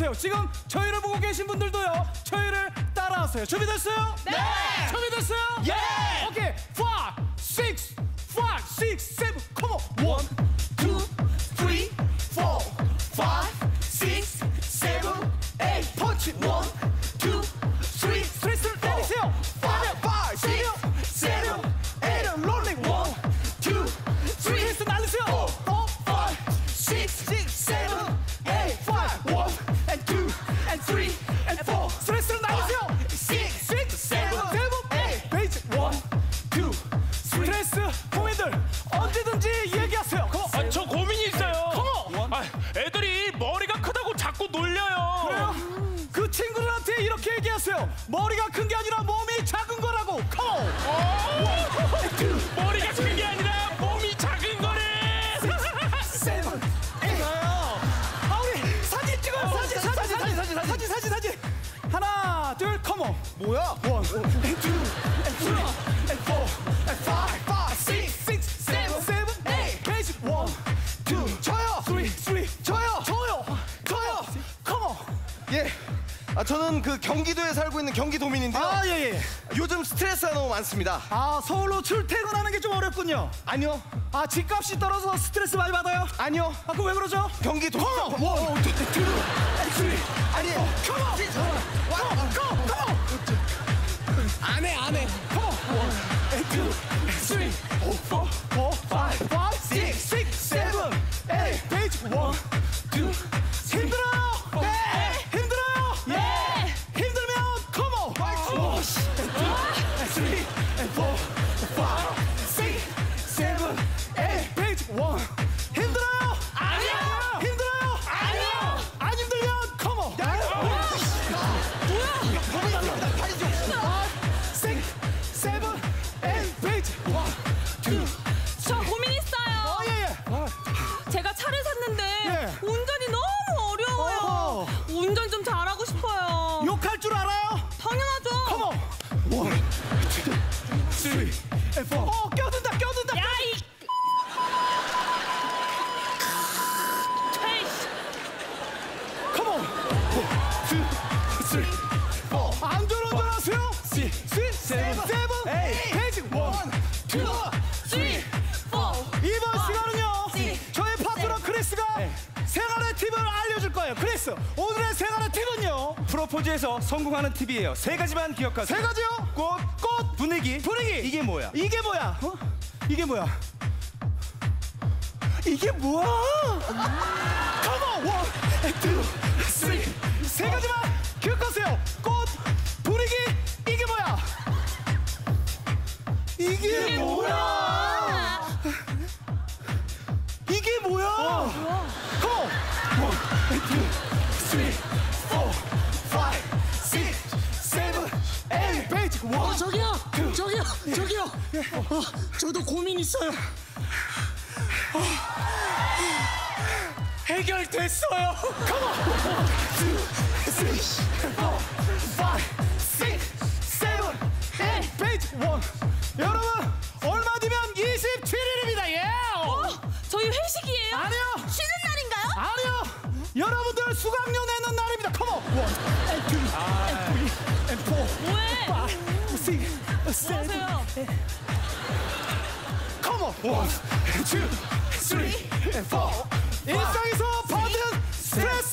안녕하세요. 지금 저희를 보고 계신 분들도요, 저희를 따라하세요. 준비됐어요? 네! 준비됐어요? 예! 오케이. 5, 6, 7, come on. 1, 2, 3, 4, 5, 6, 7, 8 펀치 1, 2, 3 스트레스를 내리세요. 5, 6, 7, 8 롤링 1, 2, 3 스트레스 날리세요. 4, 5, 6, 7, 8 5, 1, 2, 3 4 스트레스를 날리세요. 6, 7, 8 베이지 1, 2, 스트레스 고민들 언제든지 얘기하세요. 저 고민이 있어요. 컴온. 애들이 머리가 크다고 자꾸 놀려요. 그래요? 그 친구들한테 이렇게 얘기하세요. 머리가 큰 게 아니라 몸이 작은 거라고. 컴온. 머리가 큰 게 아니라 몸이 작은 거래. 7, 8 아, 우리 사진 찍어요. 사진. 하나, 둘, 컴온. 뭐야? 1, 2, 3, 4, 5, 6, 7, 8 베이지 1, 2, 저요! 3, 저요! 저요. 컴온. 예. 저는 그 경기도에 살고 있는 경기도민인데요. 아, 예. 요즘 스트레스가 너무 많습니다. 아, 서울로 출퇴근하는 게 좀 어렵군요. 아니요. 아, 집값이 떨어져서 스트레스 많이 받아요? 아니요. 아, 그럼 왜 그러죠? 경기도. 컴온. 1, 2, 3. 아니에요. 컴온. 안 해. 1, 2, 3, 4, 5, 6, 7, 8 베이지 1, 2 힘들어요? 네. 힘들어요? 예. 힘들면 컴온. 3, 4, 5, 6, 7, 8 베이지 1 힘들어요? 아니요. 힘들어요? 아니요. 안 힘들면 컴온. 6, 7, 8 베이지 1, 2 저 고민 있어요. 예. 제가 차를 샀는데 예. 운전이 너무 어려워요. 어허. 운전 좀 잘하고 싶어요. 욕할 줄 알아요? 당연하죠. 컴온. 1, 2, 3, 4. 껴든다. 야, 이 퇴이씨. 컴온. 1, 2, 3, 4. 안전운전하세요. 6, 7, 8 베이지 1, 2 3, 4. 이번 시간은요, 네. 저의 파트너 크리스가 생활의 팁을 알려줄 거예요. 크리스, 오늘의 생활의 팁은요? 프로포즈에서 성공하는 팁이에요. 세 가지만 기억하세요. 세 가지요? 꽃, 분위기. 이게 뭐야? 이게 뭐야? 이게 뭐야? 컴온! 1, 2, 3. 세 가지만 기억하세요. 꽃, 분위기, 이게 뭐야? 이게 뭐야? 이게 뭐야? 컴온! 1, 2, 3, 4, 5, 6, 7, 8 베이지 1. 저기요. 저도 고민 있어요. 해결됐어요. 2, 3, 4, 5, 6, 7, 8 베이지 1. 여러분, 얼마 뒤면 27일입니다. 예! 저희 회식이에요? 아니요. 쉬는 날인가요? 아니요. 여러분들 수강료 내는 날입니다. 컴온. 1, 2, 3, 4, 왜? 5, 6, 7, 하세요? 컴온. 1, 2, 3, 4. 일상에서 받은 스트레스